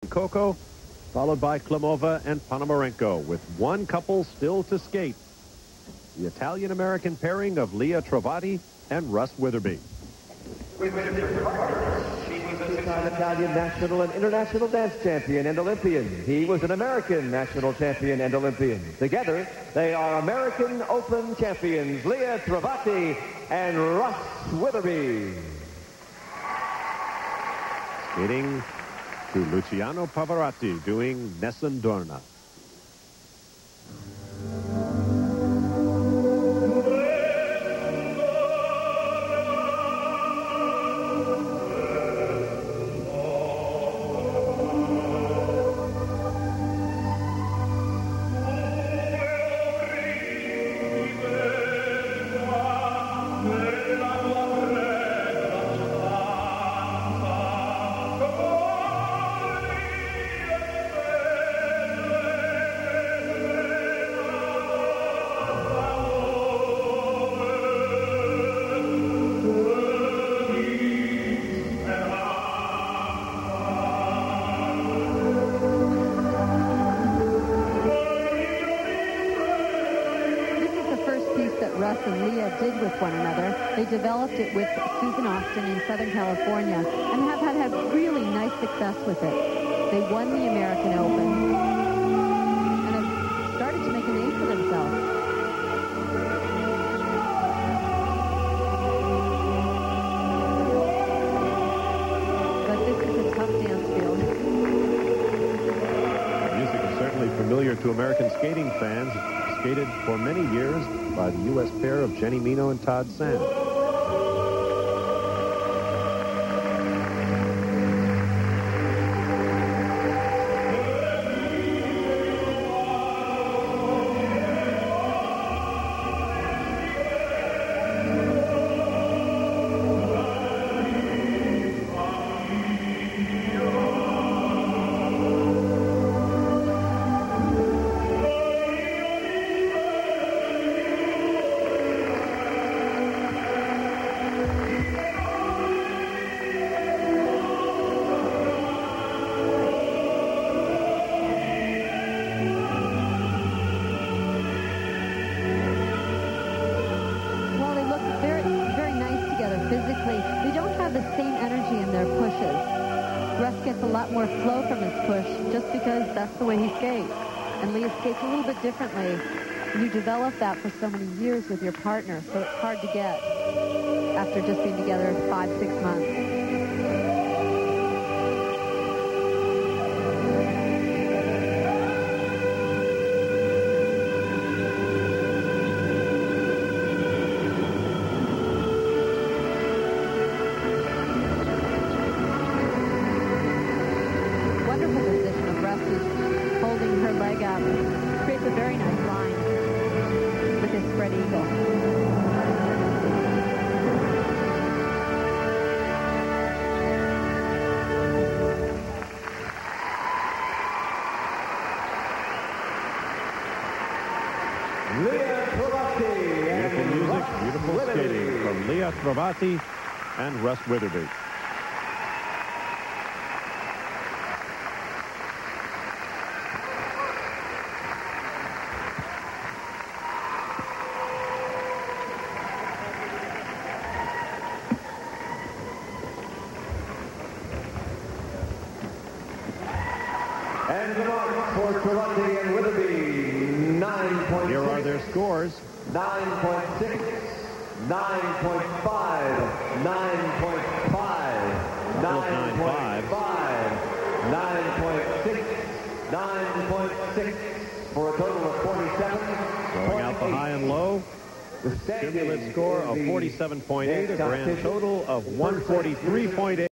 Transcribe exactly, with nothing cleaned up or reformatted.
Coco, followed by Klimova and Ponomarenko, with one couple still to skate. The Italian-American pairing of Lia Travati and Russ Witherby. Two-time Italian national and international dance champion and Olympian. He was an American national champion and Olympian. Together, they are American Open champions, Lia Travati and Russ Witherby. Skating to Luciano Pavarotti, doing Nessun Dorma. Russ and Lia did with one another. They developed it with Susan Austin in Southern California and have had, had really nice success with it. They won the American Open and have started to make a name for themselves. But this is a tough dance field. The music is certainly familiar to American skating fans. Skated for many years by the U S pair of Jenny Mino and Todd Sand. Physically, they don't have the same energy in their pushes. Russ gets a lot more flow from his push just because that's the way he skates. And Lia skates a little bit differently. You develop that for so many years with your partner, so it's hard to get after just being together five, six months. Holding her leg up creates a very nice line with his spread eagle. Lia Travati. Beautiful music, beautiful skating from Lia Travati and Russ Witherby. And the mark for Travati and Witherby, nine point six. Here are their scores. nine point six, nine point five, nine point five, nine point five, nine point six, nine point six, for a total of forty-seven. Going out the high and low. The cumulative score of forty-seven point eight, a grand total of one forty-three point eight.